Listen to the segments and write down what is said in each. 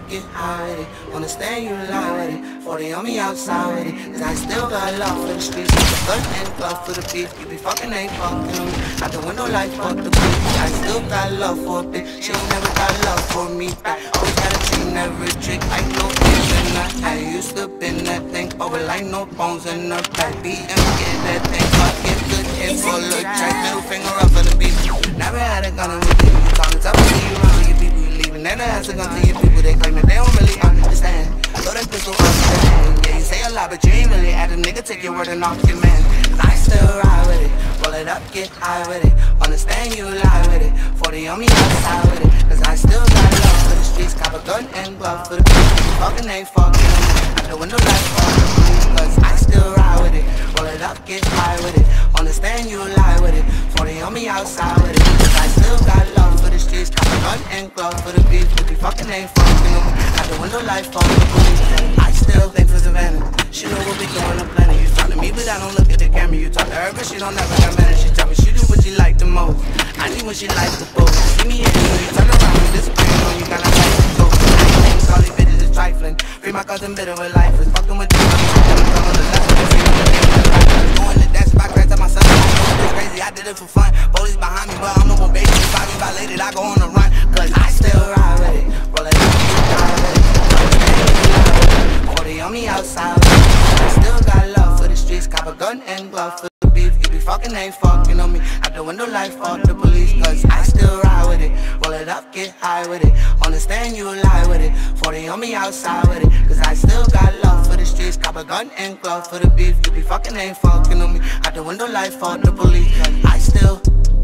get high with it. Understand you lie with it. 40 on me outside with it. Cause I still got love for the streets. The gun and glove for the beef. You be fucking ain't fucking on me. Out the window like fuck the beef. I still got love for a bitch. She ain't never got love for me back. Always got a dream, never a trick. Like no things in that. I used to been that thing over like no bones in the back. BM get that thing. Fuck it, good hit for a little track. Middle finger up for the beef. Never had a gun with you. You talking tough to you around your people. You leaving. Never has a gun to your people. They claim that they don't really understand. Throw that pistol up to the hand. Yeah, you say a lot, but you ain't really had a nigga take your word and off your man. Cause I still ride with it. Roll it up, get high with it. Understand you lie with it. 40 on me outside with it. Cause I still got love for the streets. Cop a gun and glove for the people. You fucking ain't fucking on me. Out the window like fuck the police. Cause I still ride with it. Roll it up, get high with it. Understand you lie with it. 40 on me outside with it. Cause I still got love for the streets. Cop a gun and glove for the beef. If you fucking ain't fucking on me. Out the window like fuck the police. I still think for Savannah. She know what we doing, I'm planning. You talk to me, but I don't look at the camera. You talk to her, but she don't never got mad. She tell me she do what she like the most. I need what she like the most. See me and you turn around with this brain on you, gotta like the go. All these bitches is trifling. Free my cousin bitter with life. Is fucking with you, I'm on the left. Doing the dance, if I crash up my son, it's crazy, I did it for fun. Police behind me, but I'm no more baby. If I get violated, I go on the run. Cause I still ride with it. Roll it up, ride with it. 40 on me outside with it. I still got love for the streets. Cop a gun and glove for the beef. You be fucking ain't fucking on me. Out the window like fuck the police. Cause I still ride with it. Roll it up, get high with it. Understand you lie with it. 40 on me outside with it. Cause I still got love for the streets. Cop a gun and glove for the beef. You be fucking ain't fucking on me. Out the window like fuck the police. Cause I still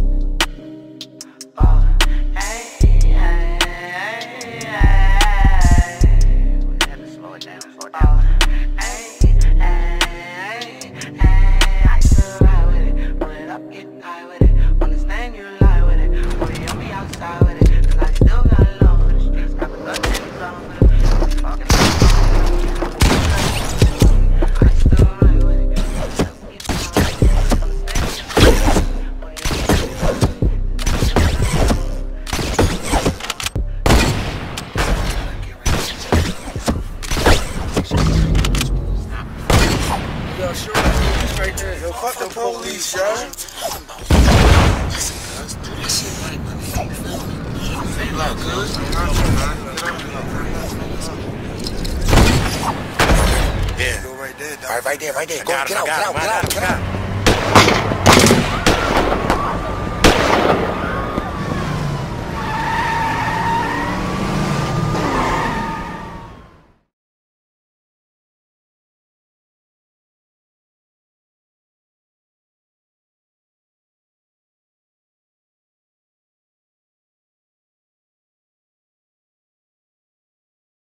fuck the police, yo. Yeah. Go right there. Right there. Go, get out.